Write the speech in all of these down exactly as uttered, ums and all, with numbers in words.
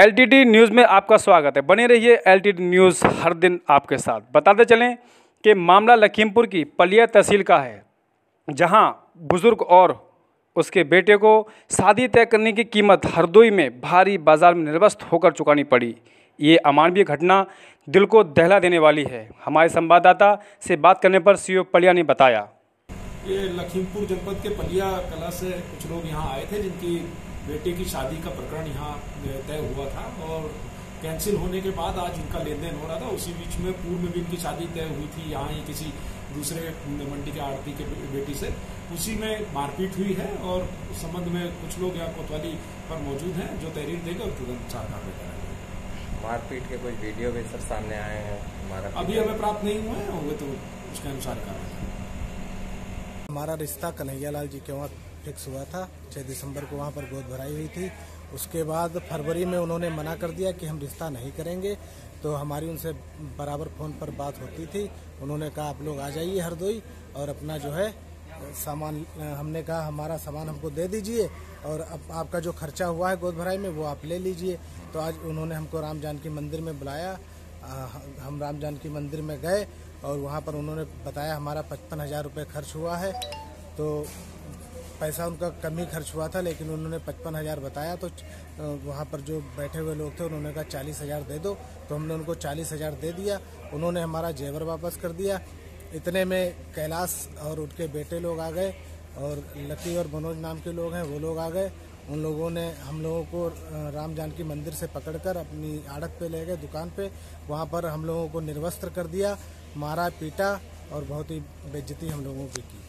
LTD news में आपका स्वागत है। बने रहिए एलटीडी न्यूज़ हर दिन आपके साथ। बताते चलें कि मामला लखीमपुर की पलिया तहसील का है, जहां बुजुर्ग और उसके बेटे को शादी तय करने की कीमत हरदोई में भारी बाजार में निर्वस्त होकर चुकानी पड़ी। ये अमानवीय घटना दिल को दहला देने वाली है। हमारे संवाददाता से बात करने पर सीओ पलिया ने बताया, ये लखीमपुर जनपद के पलिया कला से कुछ लोग यहाँ आए थे, जिनकी बेटे की शादी का प्रकरण यहाँ तय हुआ था और कैंसिल होने के बाद आज इनका लेन देन हो रहा था। उसी बीच में पूर्व में भी इनकी शादी तय हुई थी यहाँ ही किसी दूसरे मंडी के आड़ती के बेटी से। उसी में मारपीट हुई है और इस संबंध में कुछ लोग यहाँ कोतवाली पर मौजूद हैं जो तहरीर देंगे और तुरंत चार कार्रवाई करेंगे। मारपीट के कुछ वीडियो भी सर सामने आए हैं, हमारा अभी हमें प्राप्त नहीं हुए हैं, होंगे तो उसके अनुसार कार्रवाई। हमारा रिश्ता कन्हैया लाल जी के वहाँ फिक्स हुआ था। छह दिसंबर को वहाँ पर गोद भराई हुई थी। उसके बाद फरवरी में उन्होंने मना कर दिया कि हम रिश्ता नहीं करेंगे, तो हमारी उनसे बराबर फ़ोन पर बात होती थी। उन्होंने कहा आप लोग आ जाइए हरदोई और अपना जो है सामान, हमने कहा हमारा सामान हमको दे दीजिए और अब आपका जो खर्चा हुआ है गोद भराई में वो आप ले लीजिए। तो आज उन्होंने हमको राम जानकी मंदिर में बुलाया। हम राम जानकी मंदिर में गए और वहाँ पर उन्होंने बताया हमारा पचपन हज़ार रुपये खर्च हुआ है। तो पैसा उनका कम ही खर्च हुआ था, लेकिन उन्होंने पचपन हज़ार बताया। तो वहाँ पर जो बैठे हुए लोग थे उन्होंने कहा चालीस हज़ार दे दो, तो हमने उनको चालीस हज़ार दे दिया। उन्होंने हमारा जेवर वापस कर दिया। इतने में कैलाश और उनके बेटे लोग आ गए और लकी और मनोज नाम के लोग हैं वो लोग आ गए। उन लोगों ने हम लोगों को राम जानकी मंदिर से पकड़कर अपनी आड़त पे ले गए, दुकान पे। वहाँ पर हम लोगों को निर्वस्त्र कर दिया, मारा पीटा और बहुत ही बेइज्जती हम लोगों की की।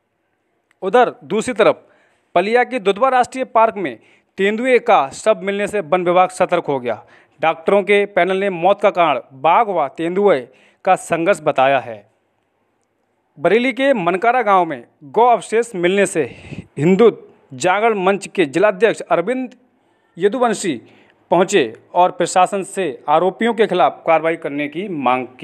उधर दूसरी तरफ पलिया के दुधवा राष्ट्रीय पार्क में तेंदुए का शव मिलने से वन विभाग सतर्क हो गया। डॉक्टरों के पैनल ने मौत का कारण बाघ व तेंदुए का संघर्ष बताया है। बरेली के मनकारा गांव में गौ अवशेष मिलने से हिंदू जागरण मंच के जिलाध्यक्ष अरविंद यदुवंशी पहुंचे और प्रशासन से आरोपियों के खिलाफ कार्रवाई करने की मांग की।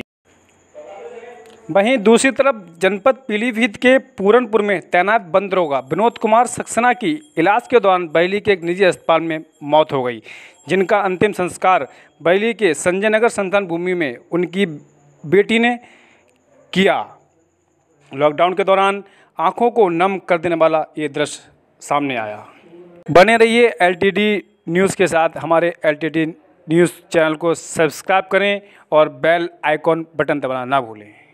वहीं दूसरी तरफ जनपद पीलीभीत के पूरनपुर में तैनात वन दरोगा विनोद कुमार सक्सेना की इलाज के दौरान बरेली के एक निजी अस्पताल में मौत हो गई, जिनका अंतिम संस्कार बरेली के संजय नगर संतान भूमि में उनकी बेटी ने किया। लॉकडाउन के दौरान आंखों को नम कर देने वाला ये दृश्य सामने आया। बने रहिए एलटीडी न्यूज़ के साथ। हमारे एलटीडी न्यूज़ चैनल को सब्सक्राइब करें और बेल आइकॉन बटन दबाना ना भूलें।